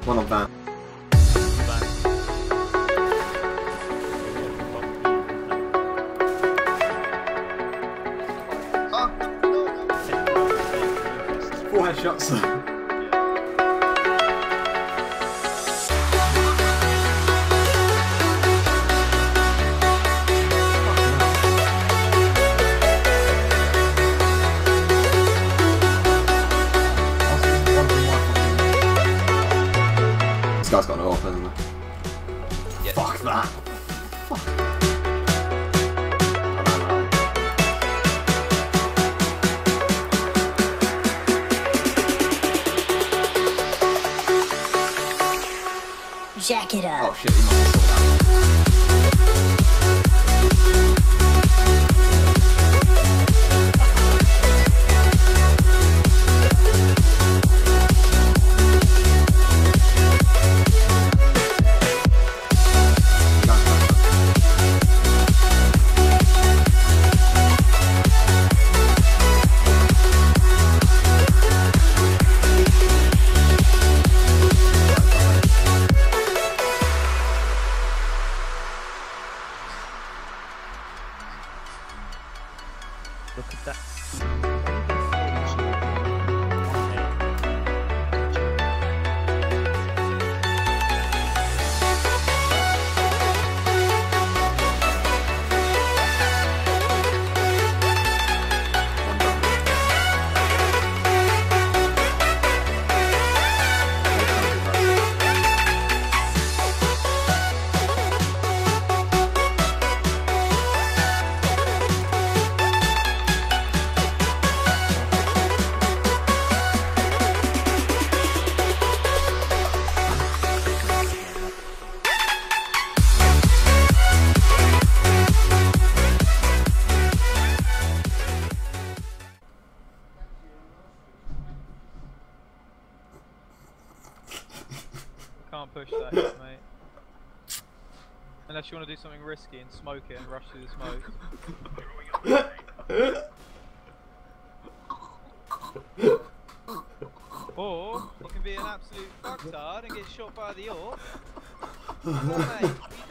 One on van. Four headshots. This guy's got no off, hasn't he? Yeah. Fuck that. Fuck. Jack it up. Oh shit, he must have saw that. Look at that. Can't push that, mate. Unless you want to do something risky and smoke it and rush through the smoke. Or you can be an absolute fucktard and get shot by the orc. Come on, mate.